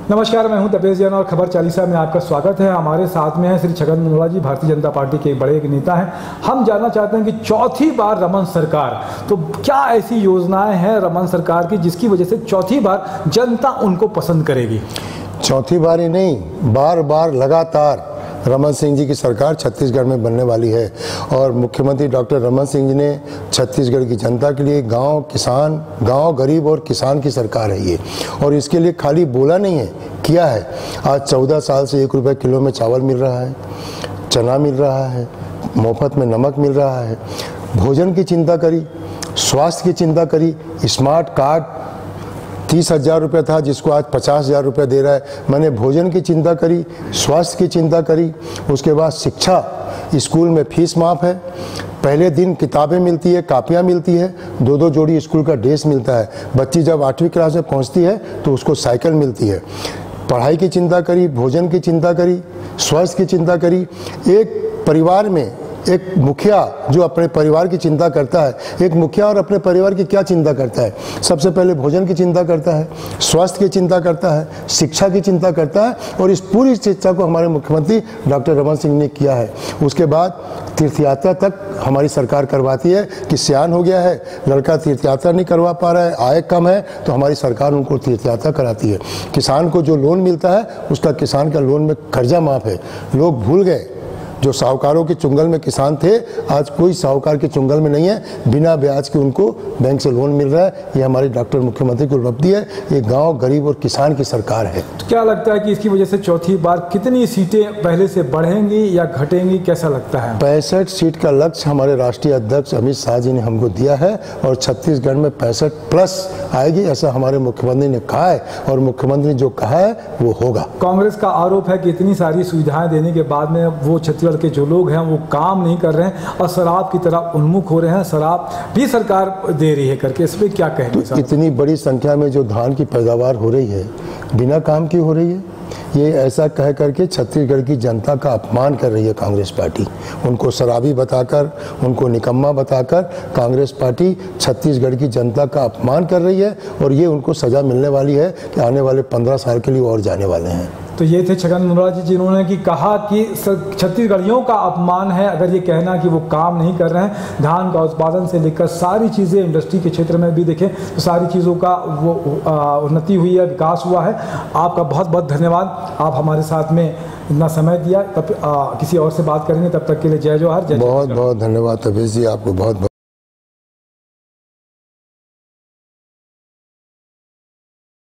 नमस्कार, मैं हूं तपेश जैन और खबर चालीसा में आपका स्वागत है। हमारे साथ में हैं श्री छगन मुंडा जी, भारतीय जनता पार्टी के एक बड़े नेता हैं। हम जानना चाहते हैं कि चौथी बार रमन सरकार, तो क्या ऐसी योजनाएं हैं रमन सरकार की जिसकी वजह से चौथी बार जनता उनको पसंद करेगी? चौथी बार ही नहीं, बार बार लगातार रमन सिंह जी की सरकार छत्तीसगढ़ में बनने वाली है। और मुख्यमंत्री डॉक्टर रमन सिंह जी ने छत्तीसगढ़ की जनता के लिए गांव गरीब और किसान की सरकार है ये। और इसके लिए खाली बोला नहीं है, किया है। आज 14 साल से 1 रुपये किलो में चावल मिल रहा है, चना मिल रहा है, मुफ्त में नमक मिल रहा है। भोजन की चिंता करी, स्वास्थ्य की चिंता करी, स्मार्ट कार्ड 30,000 रुपये था जिसको आज 50,000 रुपये दे रहा है। मैंने भोजन की चिंता करी, स्वास्थ्य की चिंता करी। उसके बाद शिक्षा, स्कूल में फीस माफ़ है, पहले दिन किताबें मिलती है, कापियाँ मिलती है, 2-2 जोड़ी स्कूल का ड्रेस मिलता है। बच्ची जब 8वीं क्लास में पहुंचती है तो उसको साइकिल मिलती है। पढ़ाई की चिंता करी, भोजन की चिंता करी, स्वास्थ्य की चिंता करी। एक परिवार में एक मुखिया जो अपने परिवार की चिंता करता है, एक मुखिया और अपने परिवार की क्या चिंता करता है? सबसे पहले भोजन की चिंता करता है, स्वास्थ्य की चिंता करता है, शिक्षा की चिंता करता है। और इस पूरी शिक्षा को हमारे मुख्यमंत्री डॉक्टर रमन सिंह ने किया है। उसके बाद तीर्थयात्रा तक हमारी सरकार करवाती है कि सियान हो गया है, लड़का तीर्थयात्रा नहीं करवा पा रहा है, आय कम है, तो हमारी सरकार उनको तीर्थयात्रा कराती है। किसान को जो लोन मिलता है उसका किसान का लोन में कर्जा माफ़ है। लोग भूल गए, जो साहूकारों के चुंगल में किसान थे, आज कोई साहूकार के चुंगल में नहीं है। बिना ब्याज के उनको बैंक से लोन मिल रहा है। ये हमारे डॉक्टर मुख्यमंत्री की उपलब्धि है। ये गांव गरीब और किसान की सरकार है। तो क्या लगता है कि इसकी वजह से चौथी बार कितनी सीटें पहले से बढ़ेंगी या घटेंगी, कैसा लगता है? 65 सीट का लक्ष्य हमारे राष्ट्रीय अध्यक्ष अमित शाह जी ने हमको दिया है और छत्तीसगढ़ में 65 प्लस आएगी, ऐसा हमारे मुख्यमंत्री ने कहा है। और मुख्यमंत्री जो कहा है वो होगा। कांग्रेस का आरोप है कि इतनी सारी सुविधाएं देने के बाद में वो छत्तीसगढ़ के जो लोग हैं वो काम नहीं कर रहे हैं और शराब की तरफ उन्मुख हो रहे हैं, शराब भी सरकार दे रही है करके, इस पे क्या कहेंगे? तो इतनी बड़ी संख्या में जो धान की पैदावार हो रही है, बिना काम की हो रही है। ये ऐसा कह करके छत्तीसगढ़ की जनता का अपमान कर रही है कांग्रेस पार्टी। उनको शराबी बताकर, उनको निकम्मा बताकर कांग्रेस पार्टी छत्तीसगढ़ की जनता का अपमान कर रही है। और ये उनको सज़ा मिलने वाली है कि आने वाले 15 साल के लिए और जाने वाले हैं। तो ये थे छगन मुंडा जी, जिन्होंने कि कहा कि छत्तीसगढ़ियों का अपमान है अगर ये कहना कि वो काम नहीं कर रहे हैं। धान का उत्पादन से लेकर सारी चीज़ें, इंडस्ट्री के क्षेत्र में भी देखें तो सारी चीज़ों का वो उन्नति हुई है, विकास हुआ है। आपका बहुत बहुत धन्यवाद, आप हमारे साथ में इतना समय दिया। तब किसी और से बात करेंगे, तब तक के लिए जय जोहार। बहुत बहुत धन्यवाद तपेश जी, आपको बहुत बहुत